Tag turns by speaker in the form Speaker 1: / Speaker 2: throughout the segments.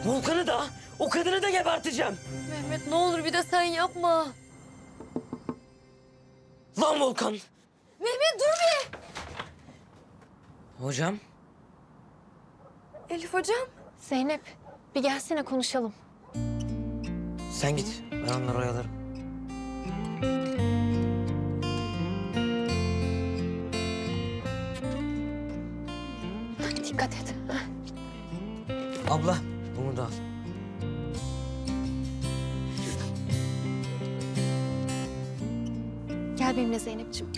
Speaker 1: Volkan'ı da, o kadını da geberteceğim.
Speaker 2: Mehmet ne olur bir de sen yapma.
Speaker 1: Lan Volkan!
Speaker 2: Mehmet dur bir!
Speaker 1: Hocam?
Speaker 2: Elif hocam. Zeynep bir gelsene konuşalım.
Speaker 1: Sen git, ben onları oyalarım.
Speaker 2: Dikkat et.
Speaker 1: Abla, bunu da al.
Speaker 2: Gel benimle Zeynep'ciğim.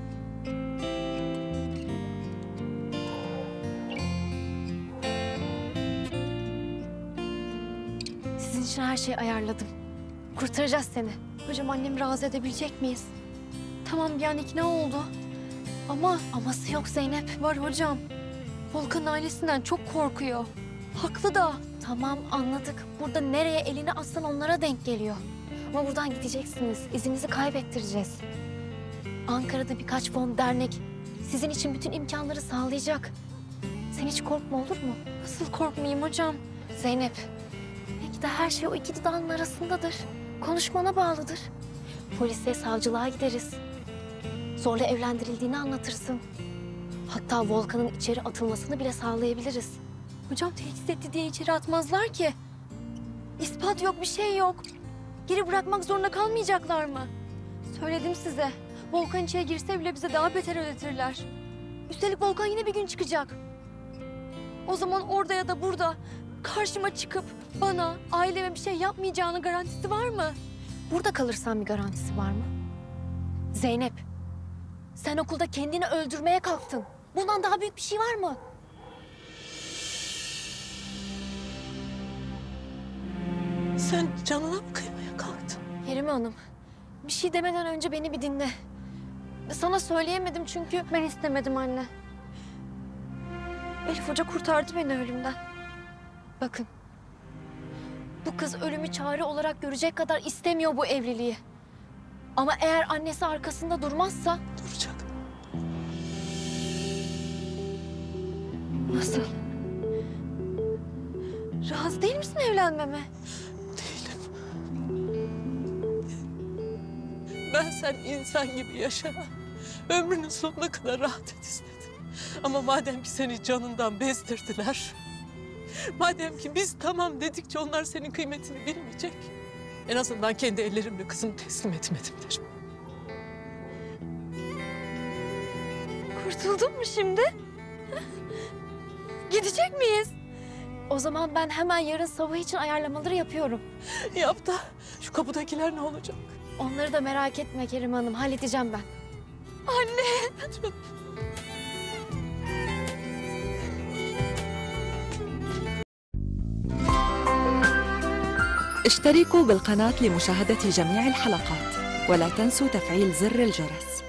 Speaker 2: Sizin için her şeyi ayarladım. Kurtaracağız seni. Hocam annemi razı edebilecek miyiz? Tamam bir an ikna oldu. Ama aması yok Zeynep. Var hocam. Volkan'ın ailesinden çok korkuyor. Haklı da. Tamam anladık. Burada nereye elini atsan onlara denk geliyor. Ama buradan gideceksiniz. İzinizi kaybettireceğiz. Ankara'da birkaç fon, dernek sizin için bütün imkanları sağlayacak. Sen hiç korkma olur mu? Nasıl korkmayayım hocam? Zeynep, belki de her şey o iki dudağın arasındadır. Konuşmana bağlıdır. Polise, savcılığa gideriz. Zorla evlendirildiğini anlatırsın. Hatta Volkan'ın içeri atılmasını bile sağlayabiliriz. Hocam tehdit etti diye içeri atmazlar ki. İspat yok, bir şey yok. Geri bırakmak zorunda kalmayacaklar mı? Söyledim size. Volkan içeri girse bile bize daha beter ödetirler. Üstelik Volkan yine bir gün çıkacak. O zaman orada ya da burada karşıma çıkıp bana, aileme bir şey yapmayacağının garantisi var mı? Burada kalırsan bir garantisi var mı? Zeynep, sen okulda kendini öldürmeye kalktın. Bundan daha büyük bir şey var mı?
Speaker 3: Sen canına mı kıymaya kalktın?
Speaker 2: Kerime Hanım, bir şey demeden önce beni bir dinle. Sana söyleyemedim çünkü ben istemedim anne. Elif Hoca kurtardı beni ölümden. Bakın, bu kız ölümü çare olarak görecek kadar istemiyor bu evliliği. Ama eğer annesi arkasında durmazsa...
Speaker 3: Duracak.
Speaker 2: Nasıl? Razı değil misin evlenmeme?
Speaker 3: Değilim. Ben sen insan gibi yaşa. Ömrünün sonuna kadar rahat et istedim. Ama madem ki seni canından bezdirdiler... Madem ki biz tamam dedikçe onlar senin kıymetini bilmeyecek... En azından kendi ellerimle kızımı teslim etmedim derim.
Speaker 2: Kurtuldun mu şimdi? Gidecek miyiz? O zaman ben hemen yarın sabah için ayarlamaları yapıyorum.
Speaker 3: Yap da şu kapıdakiler ne olacak?
Speaker 2: Onları da merak etme Kerime Hanım, halledeceğim ben.
Speaker 3: Anne!
Speaker 4: اشتركوا بالقناة لمشاهدة جميع الحلقات ولا تنسوا تفعيل زر الجرس.